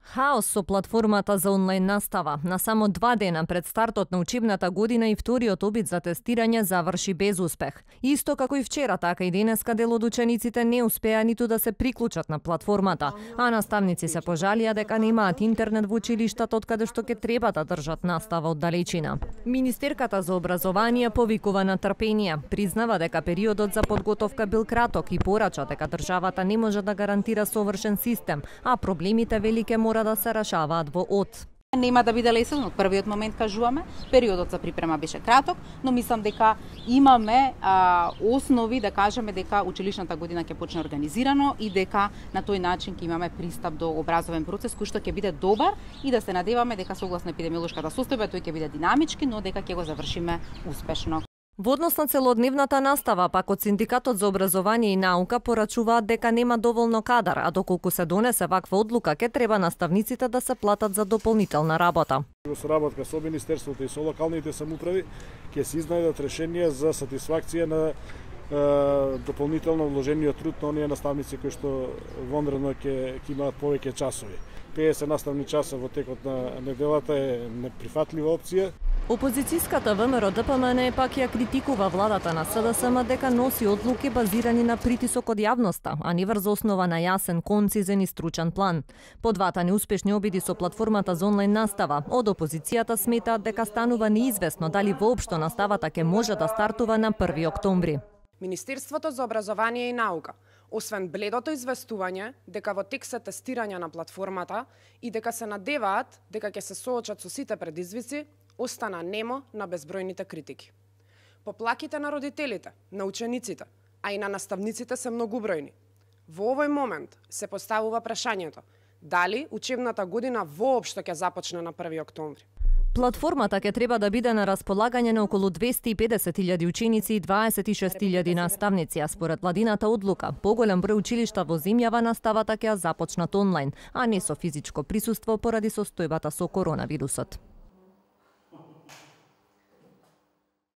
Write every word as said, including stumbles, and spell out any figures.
Хаос со платформата за онлайн настава. На само два дена пред стартот на учебната година и вториот обид за тестирање заврши без успех. Исто како и вчера, така и денеска дел од учениците не успеа ниту да се приклучат на платформата, а наставници се пожалија дека немаат интернет во училиштата од каде што ќе треба да држат настава од далечина. Министерката за образование повикува на трпение, признава дека периодот за подготовка бил краток и порача дека државата не може да гарантира совршен систем, а проблемите велике мора да се решаваат во од. Нема да биде лесен, од првиот момент кажуваме, периодот за припрема беше краток, но мислам дека имаме а, основи да кажеме дека училишната година ќе почне организирано и дека на тој начин ќе имаме пристап до образовен процес кој што ќе биде добар и да се надеваме дека согласно епидемиолошката состојба тој ќе биде динамички, но дека ќе го завршиме успешно. Во однос на целодневната настава, пак од Синдикатот за образование и наука порачуваат дека нема доволно кадар, а доколку се донесе ваква одлука, ќе треба наставниците да се платат за дополнителна работа. Во соработка со Министерството и со локалните самоуправи ќе се изнајдат решенија за сатисфакција на е, дополнително вложениот труд на оние наставници кои што вонредно ќе ќе имаат повеќе часови. педесет наставни часа во текот на неделата е неприфатлива опција. Опозицијската ВМРО ДПМН пак ја критикува владата на СДСМ дека носи одлуки базирани на притисок од јавноста, а не врз основа на јасен, концизен и стручен план. По двата неуспешни обиди со платформата за онлайн настава, од опозицијата сметаат дека станува неизвестно дали воопшто наставата ќе може да стартува на први октомври. Министерството за образование и наука, освен бледото известување дека во тек се тестирање на платформата и дека се надеваат дека ќе се соочат со сите предизвици, остана немо на безбројните критики. Поплаките на родителите, на учениците, а и на наставниците се многубројни. Во овој момент се поставува прашањето дали учебната година воопшто ќе започне на први октомври. Платформата ќе треба да биде на располагање на околу двесте и педесет илјади ученици и дваесет и шест илјади наставници, а според владината одлука, поголем број училишта во земјава наставата ќе ја започнат онлайн, а не со физичко присуство поради состојбата со коронавирусот.